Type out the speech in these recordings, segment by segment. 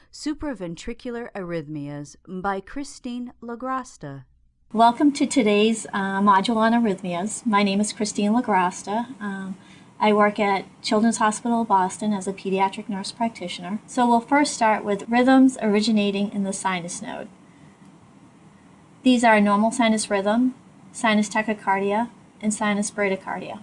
Supraventricular Arrhythmias by Christine LaGrasta. Welcome to today's module on arrhythmias. My name is Christine LaGrasta. I work at Children's Hospital of Boston as a pediatric nurse practitioner. So we'll first start with rhythms originating in the sinus node. These are normal sinus rhythm, sinus tachycardia, and sinus bradycardia.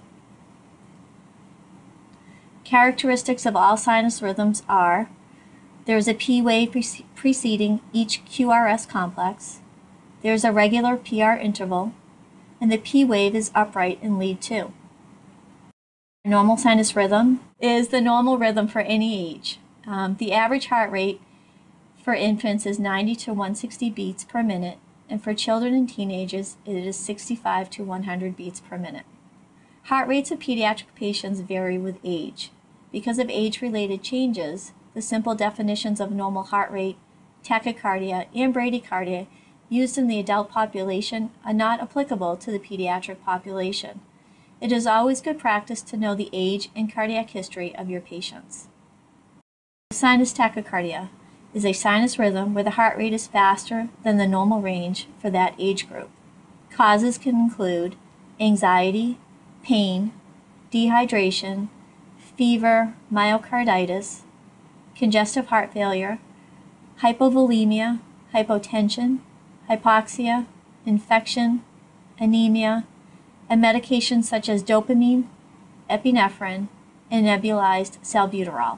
Characteristics of all sinus rhythms are there is a P wave preceding each QRS complex, there is a regular PR interval, and the P wave is upright in lead 2. Normal sinus rhythm is the normal rhythm for any age. The average heart rate for infants is 90 to 160 beats per minute, and for children and teenagers it is 65 to 100 beats per minute. Heart rates of pediatric patients vary with age. Because of age-related changes, the simple definitions of normal heart rate, tachycardia, and bradycardia used in the adult population are not applicable to the pediatric population. It is always good practice to know the age and cardiac history of your patients. Sinus tachycardia is a sinus rhythm where the heart rate is faster than the normal range for that age group. Causes can include anxiety, pain, dehydration, fever, myocarditis, congestive heart failure, hypovolemia, hypotension, hypoxia, infection, anemia, and medications such as dopamine, epinephrine, and nebulized salbutamol.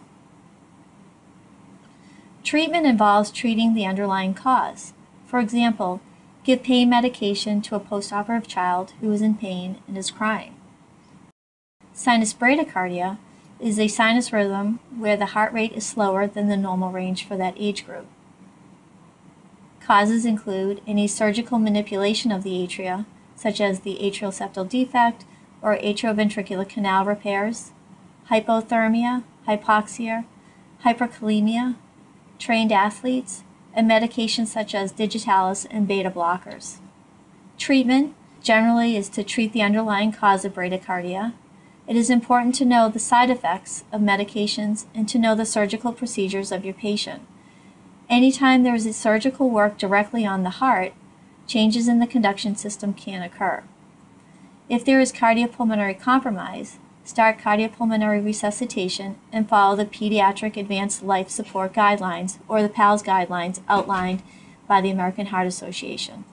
Treatment involves treating the underlying cause. For example, give pain medication to a postoperative child who is in pain and is crying. Sinus bradycardia is a sinus rhythm where the heart rate is slower than the normal range for that age group. Causes include any surgical manipulation of the atria, such as the atrial septal defect or atrioventricular canal repairs, hypothermia, hypoxia, hyperkalemia, trained athletes, and medications such as digitalis and beta blockers. Treatment generally is to treat the underlying cause of bradycardia. It is important to know the side effects of medications and to know the surgical procedures of your patient. Anytime there is a surgical work directly on the heart, changes in the conduction system can occur. If there is cardiopulmonary compromise, start cardiopulmonary resuscitation and follow the Pediatric Advanced Life Support Guidelines or the PALS guidelines outlined by the American Heart Association.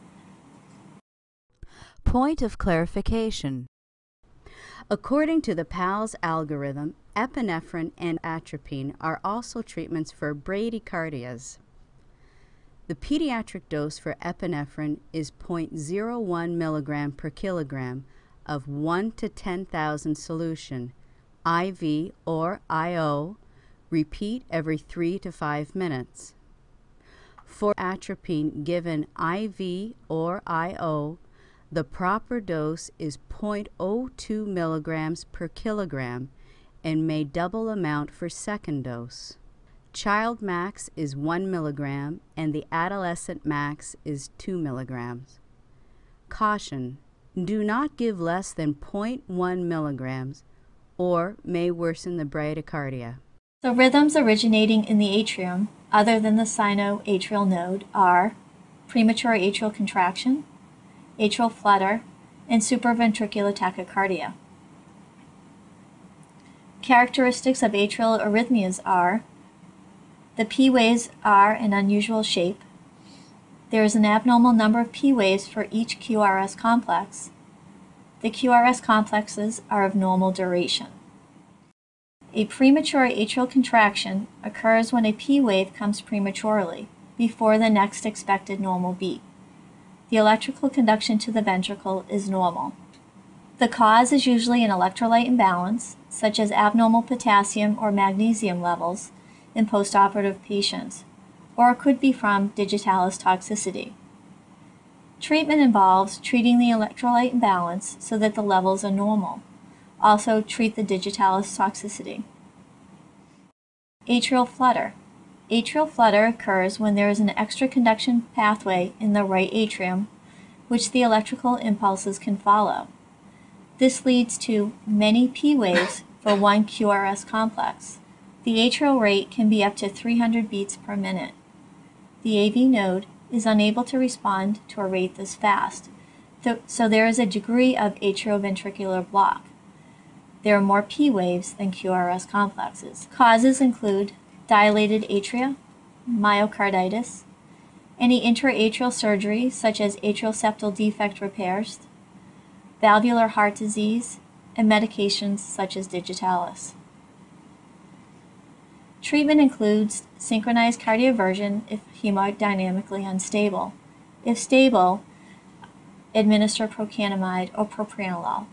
Point of clarification. According to the PALS algorithm, epinephrine and atropine are also treatments for bradycardias. The pediatric dose for epinephrine is 0.01 milligram per kilogram of 1 to 10,000 solution, IV or IO, repeat every 3 to 5 minutes. For atropine given IV or IO, the proper dose is 0.02 milligrams per kilogram and may double amount for second dose. Child max is 1 milligram and the adolescent max is 2 milligrams. Caution: do not give less than 0.1 milligrams or may worsen the bradycardia. So rhythms originating in the atrium, other than the sinoatrial node, are premature atrial contraction, atrial flutter, and supraventricular tachycardia. Characteristics of atrial arrhythmias are the P waves are an unusual shape. There is an abnormal number of P waves for each QRS complex. The QRS complexes are of normal duration. A premature atrial contraction occurs when a P wave comes prematurely, before the next expected normal beat. The electrical conduction to the ventricle is normal. The cause is usually an electrolyte imbalance, such as abnormal potassium or magnesium levels in postoperative patients, or it could be from digitalis toxicity. Treatment involves treating the electrolyte imbalance so that the levels are normal. Also treat the digitalis toxicity. Atrial flutter. Atrial flutter occurs when there is an extra conduction pathway in the right atrium, which the electrical impulses can follow. This leads to many P waves for one QRS complex, The atrial rate can be up to 300 beats per minute. The AV node is unable to respond to a rate this fast, so there is a degree of atrioventricular block. There are more P waves than QRS complexes. Causes include dilated atria, myocarditis, any intraatrial surgery such as atrial septal defect repairs, valvular heart disease, and medications such as digitalis. Treatment includes synchronized cardioversion if hemodynamically unstable. If stable, administer procainamide or propranolol.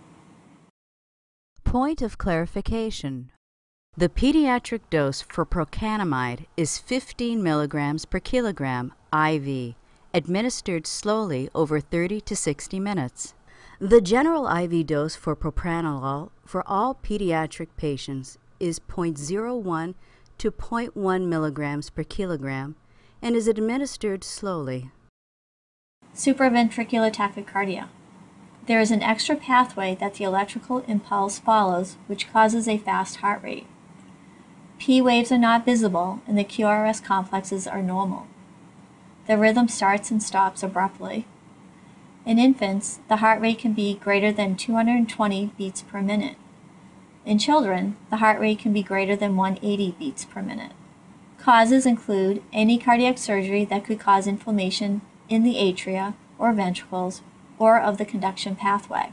Point of clarification. The pediatric dose for procainamide is 15 milligrams per kilogram IV, administered slowly over 30 to 60 minutes. The general IV dose for propranolol for all pediatric patients is 0.01 to 0.1 milligrams per kilogram and is administered slowly. Supraventricular tachycardia. There is an extra pathway that the electrical impulse follows, which causes a fast heart rate. P waves are not visible, and the QRS complexes are normal. The rhythm starts and stops abruptly. In infants, the heart rate can be greater than 220 beats per minute. In children, the heart rate can be greater than 180 beats per minute. Causes include any cardiac surgery that could cause inflammation in the atria or ventricles or of the conduction pathway.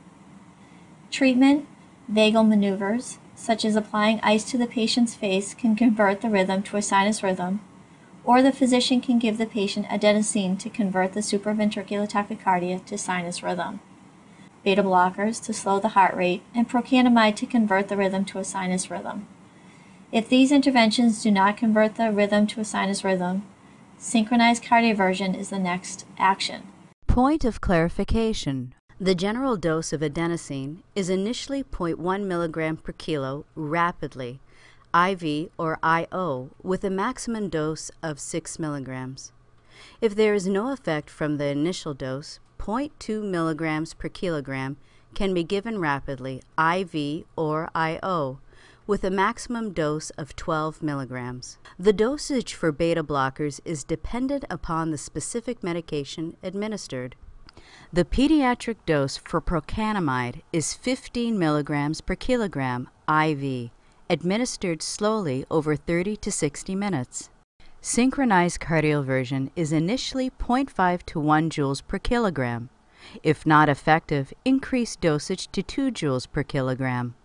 Treatment, vagal maneuvers, such as applying ice to the patient's face, can convert the rhythm to a sinus rhythm, or the physician can give the patient adenosine to convert the supraventricular tachycardia to sinus rhythm, beta blockers to slow the heart rate, and procainamide to convert the rhythm to a sinus rhythm. If these interventions do not convert the rhythm to a sinus rhythm, synchronized cardioversion is the next action. Point of clarification. The general dose of adenosine is initially 0.1 milligram per kilo rapidly, IV or IO, with a maximum dose of 6 milligrams. If there is no effect from the initial dose, 0.2 milligrams per kilogram can be given rapidly, IV or IO, with a maximum dose of 12 milligrams. The dosage for beta blockers is dependent upon the specific medication administered. The pediatric dose for procainamide is 15 milligrams per kilogram IV, administered slowly over 30 to 60 minutes. Synchronized cardioversion is initially 0.5 to 1 joules per kilogram. If not effective, increase dosage to 2 joules per kilogram.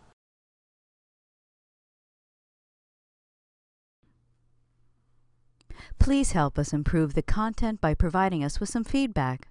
Please help us improve the content by providing us with some feedback.